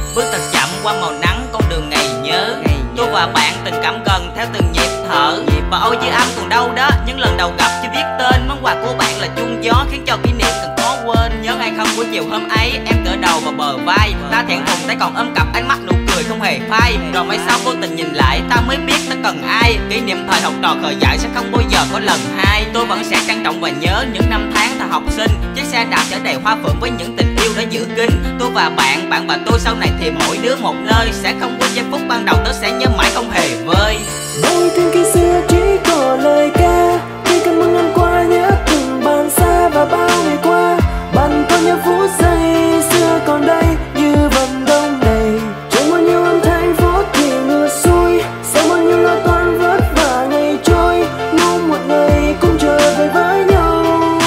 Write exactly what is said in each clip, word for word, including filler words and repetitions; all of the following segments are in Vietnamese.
bước thật chậm qua màu nắng con đường ngày nhớ. Tôi và bạn tình cảm gần theo từng nhịp thở. Và ôi dư âm còn đâu đó, những lần đầu gặp chưa biết tên. Món quà của bạn là chuông gió khiến cho kỷ niệm cần khó quên. Nhớ hay không buổi chiều hôm ấy em tựa đầu vào bờ vai. Ta thẹn thùng tay còn ôm cặp ánh mắt nụ cười không hề phai. Rồi mai sau vô tình nhìn lại ta mới biết ta cần ai. Kỷ niệm thời học trò khờ dại sẽ không bao giờ có lần hai. Tôi vẫn sẽ trân trọng và nhớ những năm tháng thời học sinh. Chiếc xe đạp chở đầy hoa phượng với những tình yêu đã giữ kinh. Tôi và bạn, bạn và tôi sau này thì mỗi đứa một nơi. Sẽ không quên giây phút ban đầu tớ sẽ nhớ mãi không hề vơi. Đôi thương khi xưa chỉ có lời ca. Khi cần mong năm qua nhớ từng bàn xa và bao ngày qua. Bạn có nhớ phút giây xưa còn đây như vẫn đông đầy. Trong bao nhiêu âm thanh phố thì ngược xuôi. Sau bao nhiêu lo toan vất vả ngày trôi. Mong một ngày cùng trở về với nhau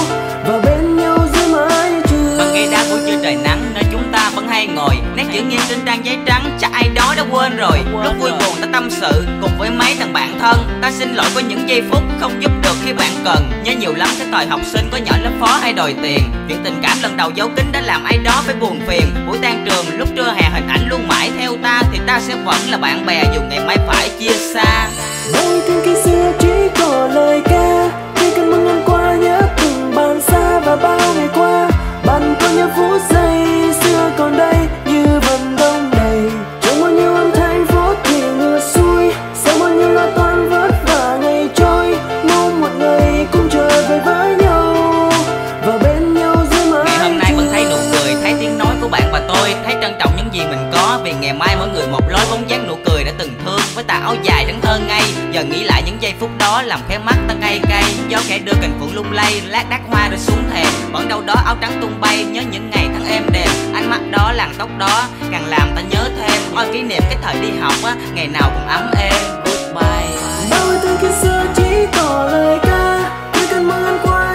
và bên nhau dưới mái trường. Ban ngày đá buổi trưa trời nắng nơi chúng ta vẫn hay ngồi. Nét chữ nghiêng trên trang giấy trắng chắc ai đó đã quên rồi. Lúc vui buồn ta tâm sự cùng với mấy thằng bạn thân. Ta xin lỗi có những giây phút không giúp được khi bạn cần. Nhớ nhiều lắm cái thời học sinh có nhỏ lớp phó hay đòi tiền. Chuyện tình cảm lần đầu giấu kín đã làm ai đó phải buồn phiền. Buổi tan trường lúc trưa hè hình ảnh luôn mãi theo ta. Thì ta sẽ vẫn là bạn bè dù ngày mai phải chia xa. Đôi thương khi xưa chỉ có lời ca. Khi cần mong năm qua nhớ từng bàn xa và bao ngày qua. Bạn có nhớ phút giây xưa còn đây như vẫn đông đầy. Trong bao nhiêu âm thanh phố thì ngược xuôi. Sau bao nhiêu lo toan vất vả ngày trôi. Mong một ngày cùng trở về với nhau và bên nhau dưới mái Ngày hôm nay vẫn thấy nụ cười, thấy tiếng nói của bạn và tôi. Thấy trân trọng những gì mình có. Vì ngày mai mỗi người một lối bóng dáng nụ cười đã từng thương. Với tà áo dài trắng thơ ngây. Giờ nghĩ lại những giây phút đó làm khẽ mắt ta cay cay. Gió khẽ đưa cành phượng lung lay. Lát đác hoa rơi xuống thềm. Vẫn đâu đó áo trắng tung bay. Nhớ những ngày tháng êm đềm. Ánh mắt đó làn tóc đó càng làm ta nhớ thêm. Ôi kỷ niệm cái thời đi học á, ngày nào cũng ấm êm. Goodbye. Đôi thương khi xưa chỉ có lời ca. Khi cần mong năm qua